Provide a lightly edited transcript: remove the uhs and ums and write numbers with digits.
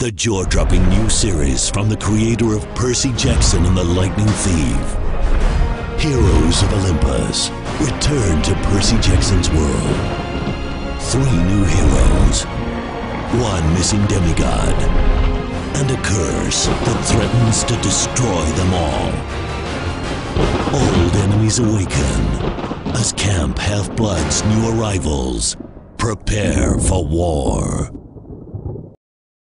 The jaw-dropping new series from the creator of Percy Jackson and the Lightning Thief. Heroes of Olympus return to Percy Jackson's world. 3 new heroes, 1 missing demigod, and a curse that threatens to destroy them all. Old enemies awaken as Camp Half-Blood's new arrivals prepare for war.